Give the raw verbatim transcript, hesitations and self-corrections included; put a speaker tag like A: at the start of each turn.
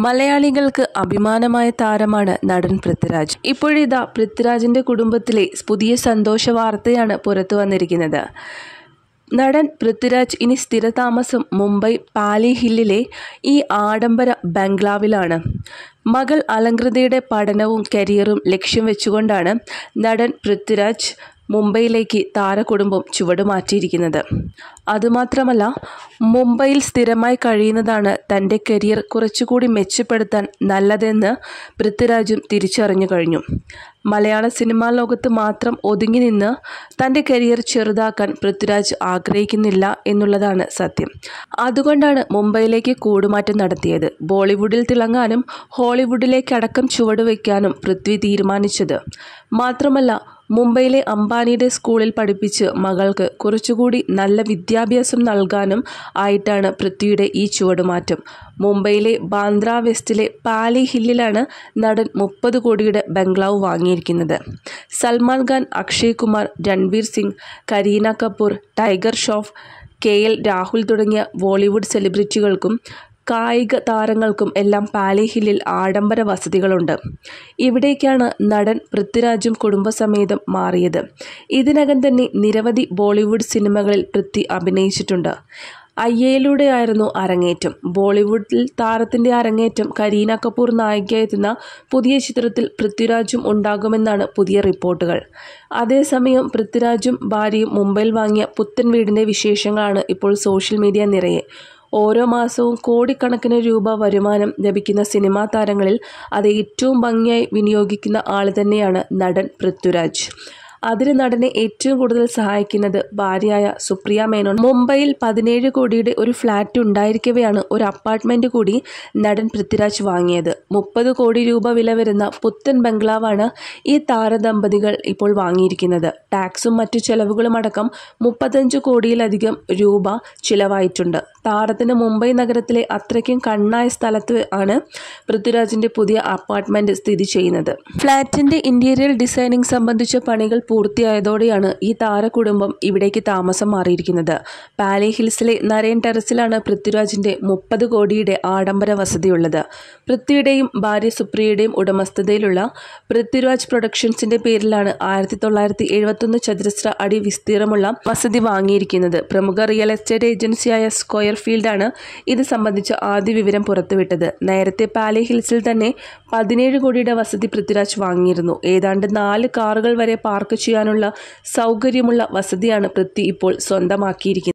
A: മലയാളികൾക്ക് അഭിമാനമായ താരമാണ് നടൻ പൃഥ്വിരാജ്. ഇപ്പോഴിതാ പൃഥ്വിരാജിന്റെ കുടുംബത്തിലെ പുതിയ സന്തോഷ വാർത്തയാണ് പുറത്തു വന്നിരിക്കുന്നത്. നടൻ പൃഥ്വിരാജ് ഇനി സ്ഥിരതാമസം മുംബൈ പാലി ഹില്ലിലെ ഈ ആഡംബര ബംഗ്ലാവിലാണ്. മകൾ അലങ്കൃതയുടെ പഠനവും കരിയറും ലക്ഷ്യം വെച്ചുകൊണ്ടാണ് നടൻ പൃഥ്വിരാജ് മുംബൈയിലേക്ക് താരകുടുംബം ചുവടുമാറ്റിയിരിക്കുന്നത്. അതുമാത്രമല്ല, മുംബൈയിൽ സ്ഥിരമായി കഴിയുന്നതാണ് തൻ്റെ കരിയർ കുറച്ചുകൂടി മെച്ചപ്പെടുത്താൻ നല്ലതെന്ന് പൃഥ്വിരാജും തിരിച്ചറിഞ്ഞു കഴിഞ്ഞു. മലയാള സിനിമാ ലോകത്ത് മാത്രം ഒതുങ്ങി നിന്ന് തൻ്റെ കരിയർ ചെറുതാക്കാൻ പൃഥ്വിരാജ് ആഗ്രഹിക്കുന്നില്ല എന്നുള്ളതാണ് സത്യം. അതുകൊണ്ടാണ് മുംബൈയിലേക്ക് കൂടുമാറ്റം നടത്തിയത്. ബോളിവുഡിൽ തിളങ്ങാനും ഹോളിവുഡിലേക്കടക്കം ചുവടുവയ്ക്കാനും പൃഥ്വി തീരുമാനിച്ചത്. മാത്രമല്ല, മുംബൈയിലെ അംബാനിയുടെ സ്കൂളിൽ പഠിപ്പിച്ച് മകൾക്ക് കുറച്ചുകൂടി നല്ല വിദ്യാഭ്യാസം നൽകാനും ആയിട്ടാണ് പൃഥ്വിയുടെ ഈ ചുവടുമാറ്റം. മുംബൈയിലെ ബാന്ദ്ര വെസ്റ്റിലെ പാലി ഹില്ലിലാണ് നടൻ മുപ്പത് കോടിയുടെ ബംഗ്ലാവ് വാങ്ങിയിരിക്കുന്നത്. സൽമാൻ ഖാൻ, അക്ഷയ് കുമാർ, രൺവീർ സിംഗ്, കരീന കപൂർ, ടൈഗർ ഷ്രോഫ്, കെ എൽ രാഹുൽ തുടങ്ങിയ ബോളിവുഡ് സെലിബ്രിറ്റികൾക്കും കായിക താരങ്ങൾക്കും എല്ലാം പാലി ഹില്ലിൽ ആഡംബര വസതികളുണ്ട്. ഇവിടേക്കാണ് നടൻ പൃഥ്വിരാജും കുടുംബസമേതം മാറിയത്. ഇതിനകം തന്നെ നിരവധി ബോളിവുഡ് സിനിമകളിൽ പൃഥ്വി അഭിനയിച്ചിട്ടുണ്ട്. അയ്യയിലൂടെയായിരുന്നു അരങ്ങേറ്റം. ബോളിവുഡിൽ താരത്തിൻ്റെ അരങ്ങേറ്റം കരീന കപൂർ നായികയെത്തുന്ന പുതിയ ചിത്രത്തിൽ പൃഥ്വിരാജും ഉണ്ടാകുമെന്നാണ് പുതിയ റിപ്പോർട്ടുകൾ. അതേസമയം പൃഥ്വിരാജും ഭാര്യയും മുംബൈയിൽ വാങ്ങിയ പുത്തൻ വീടിൻ്റെ വിശേഷങ്ങളാണ് ഇപ്പോൾ സോഷ്യൽ മീഡിയ നിറയെ. ഓരോ മാസവും കോടിക്കണക്കിന് രൂപ വരുമാനം ലഭിക്കുന്ന സിനിമാ താരങ്ങളിൽ അത് ഏറ്റവും ഭംഗിയായി വിനിയോഗിക്കുന്ന ആൾ തന്നെയാണ് നടൻ പൃഥ്വിരാജ്. അതിന് നടനെ ഏറ്റവും കൂടുതൽ സഹായിക്കുന്നത് ഭാര്യയായ സുപ്രിയ മേനോൻ. മുംബൈയിൽ പതിനേഴ് കോടിയുടെ ഒരു ഫ്ലാറ്റ് ഉണ്ടായിരിക്കവെയാണ് ഒരു അപ്പാർട്ട്മെൻറ്റ് കൂടി നടൻ പൃഥ്വിരാജ് വാങ്ങിയത്. മുപ്പത് കോടി രൂപ വില വരുന്ന പുത്തൻ ബംഗ്ലാവാണ് ഈ താരദമ്പതികൾ ഇപ്പോൾ വാങ്ങിയിരിക്കുന്നത്. ടാക്സും മറ്റു ചെലവുകളും അടക്കം മുപ്പത്തഞ്ച് കോടിയിലധികം രൂപ ചിലവായിട്ടുണ്ട്. താരത്തിന് മുംബൈ നഗരത്തിലെ അത്രയ്ക്കും കണ്ണായ സ്ഥലത്ത് ആണ് പൃഥ്വിരാജിൻ്റെ പുതിയ അപ്പാർട്ട്മെൻറ്റ് സ്ഥിതി ചെയ്യുന്നത്. ഫ്ലാറ്റിൻ്റെ ഇൻറ്റീരിയർ ഡിസൈനിങ് സംബന്ധിച്ച പണികൾ പൂർത്തിയായതോടെയാണ് ഈ താരകുടുംബം ഇവിടേക്ക് താമസം മാറിയിരിക്കുന്നത്. പാലി ഹിൽസിലെ നരേൻ ടെറസിലാണ് പൃഥ്വിരാജിൻ്റെ മുപ്പത് കോടിയുടെ ആഡംബര വസതിയുള്ളത്. പൃഥ്വിയുടെയും ഭാര്യ സുപ്രിയയുടെയും ഉടമസ്ഥതയിലുള്ള പൃഥ്വിരാജ് പ്രൊഡക്ഷൻസിൻ്റെ പേരിലാണ് ആയിരത്തി തൊള്ളായിരത്തി എഴുപത്തൊന്ന് ചതുരശ്ര അടി വിസ്തീർണമുള്ള വസതി വാങ്ങിയിരിക്കുന്നത്. പ്രമുഖ റിയൽ എസ്റ്റേറ്റ് ഏജൻസിയായ സ്ക്വയർ ഫീൽഡാണ് ഇത് സംബന്ധിച്ച ആദ്യ വിവരം പുറത്തുവിട്ടത്. നേരത്തെ പാലി ഹിൽസിൽ തന്നെ പതിനേഴ് കോടിയുടെ വസതി പൃഥ്വിരാജ് വാങ്ങിയിരുന്നു. ഏതാണ്ട് നാല് കാറുകൾ വരെ പാർക്ക് ചെയ്യാനുള്ള സൗകര്യമുള്ള വസതിയാണ് പൃഥ്വി ഇപ്പോൾ സ്വന്തമാക്കിയിരിക്കുന്നത്.